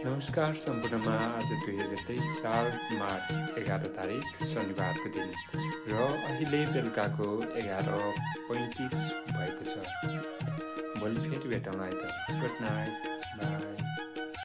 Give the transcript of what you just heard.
नमस्कार सम्पूर्णमा आज 2023 साल मार्च 11 तारिक शनिबारको दिन र अहिले बेलुकाको 11:35 भएको छ। भोलि फेरि भेटौँ है त। Good night. बाई।